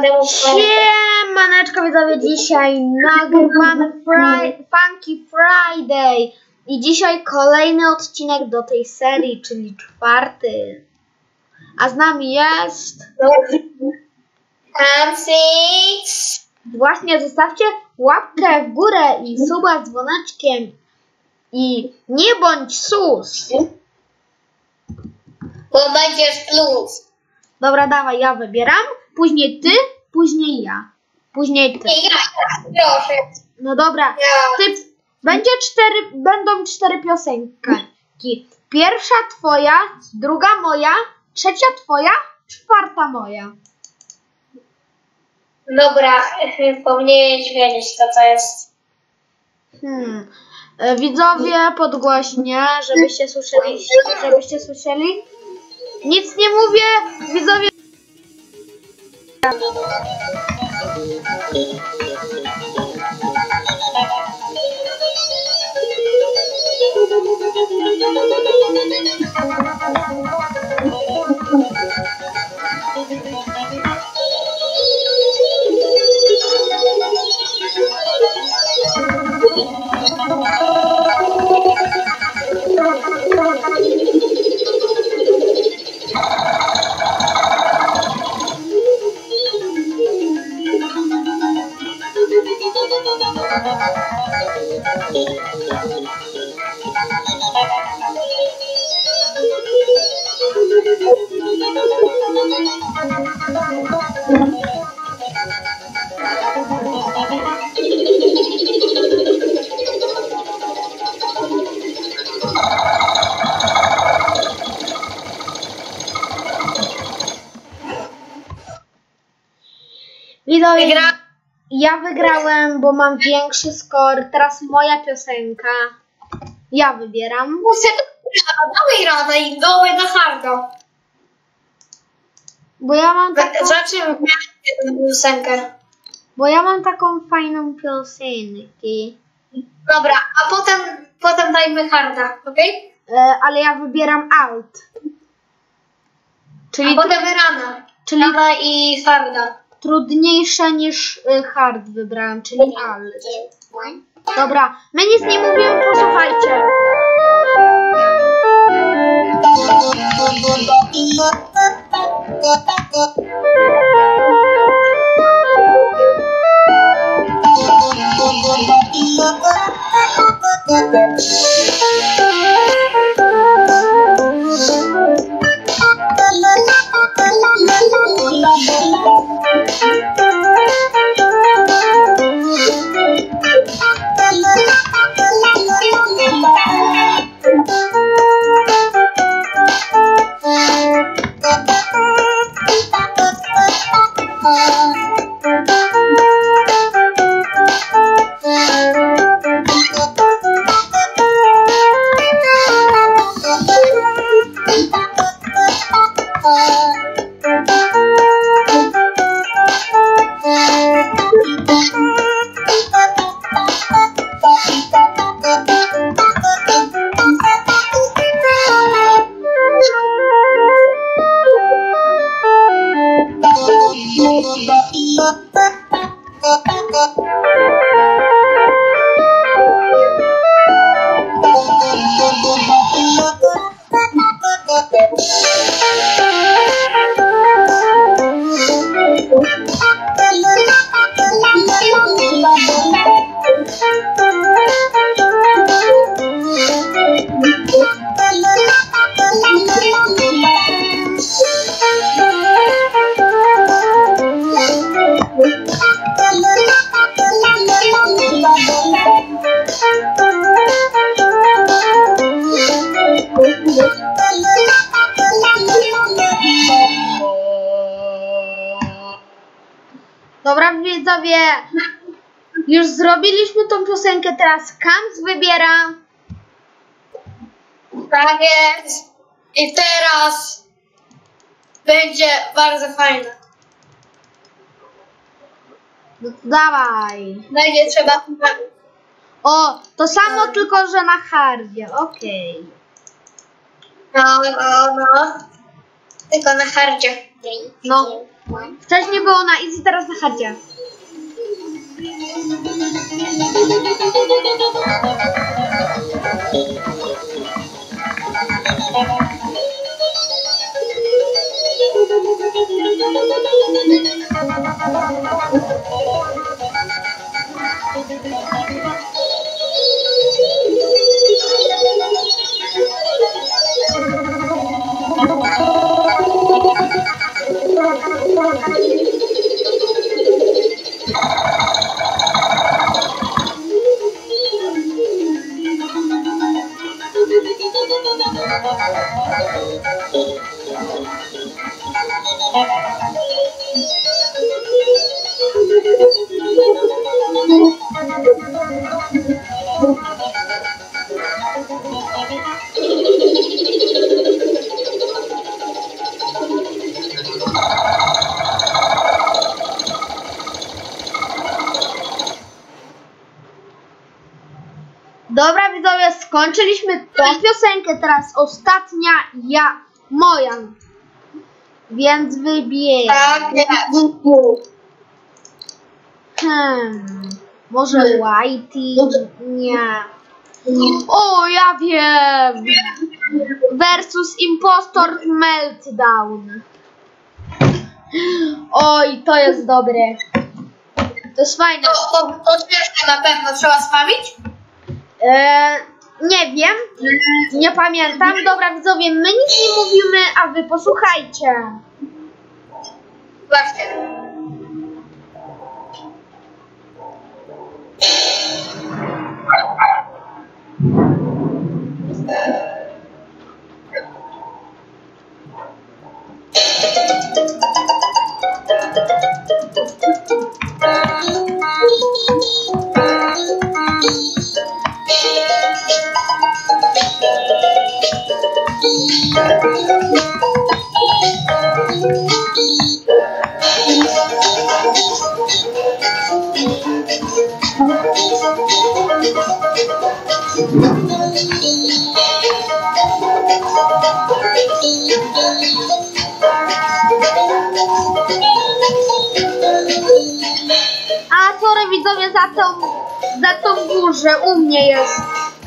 każdemu. Siemaneczko widzowie, dzisiaj nagrywamy Funky Friday i dzisiaj kolejny odcinek do tej serii, czyli 4. A z nami jest... Six. Właśnie, zostawcie łapkę w górę i suba z dzwoneczkiem i nie bądź sus. Bo będziesz plus. Dobra, dawaj, ja wybieram, później ty, później ja, później ty. Nie, ja, proszę. No dobra, ty, będą 4 piosenki. Pierwsza twoja, druga moja, trzecia twoja, 4 moja. Dobra, powinieneś wiedzieć, co jest. Widzowie, podgłośnie, żebyście słyszeli. Nic nie mówię, widzowie. Widzowie, ja wygrałem, bo mam większy skor. Teraz moja piosenka. Ja wybieram. Dawaj radę i dawaj na hardo. Bo ja mam taką... Zacznijmy tę piosenkę. Bo ja mam taką fajną piosenkę. Dobra, a potem dajmy harda, okej? Ale ja wybieram alt. Czyli A potem rana. Czyli rana i harda. Trudniejsze niż hard wybrałem, czyli alt. Dobra, my nic nie mówimy, posłuchajcie. Dobra, widzowie, już zrobiliśmy tą piosenkę, teraz Kams wybiera. Tak jest. I teraz będzie bardzo fajne. No, dawaj. Będzie trzeba... O, to samo, tylko że na hardzie, okej. No. Tylko na hardzie. No. Wcześniej było na easy, teraz na hardzie. Dobra widzowie, skończyliśmy tą piosenkę, teraz ostatnia moja. Więc wybieram. Może Whitey? Nie. O, ja wiem. Versus Impostor Meltdown. Oj, to jest dobre. To jest fajne. To jeszcze na pewno trzeba spawić? Nie wiem. Nie pamiętam. Dobra widzowie, my nic nie mówimy, a wy posłuchajcie. Właśnie. A sorry widzowie za tą burzę, u mnie jest.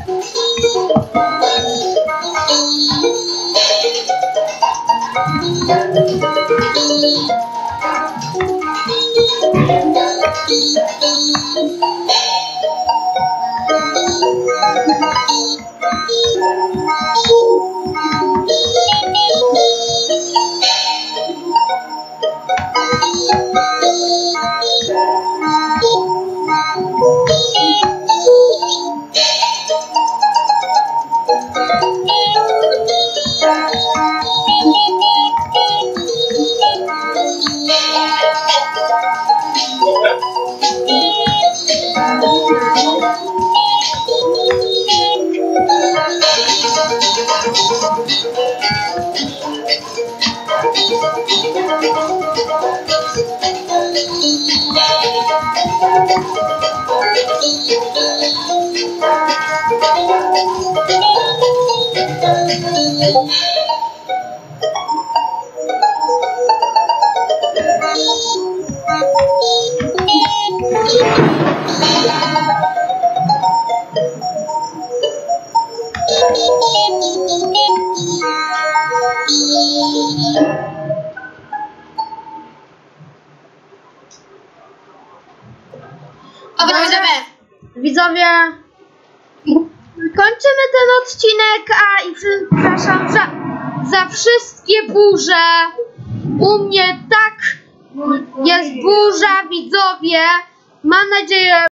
Widzowie, kończymy ten odcinek, i przepraszam za wszystkie burze. U mnie tak jest burza, widzowie. Mam nadzieję,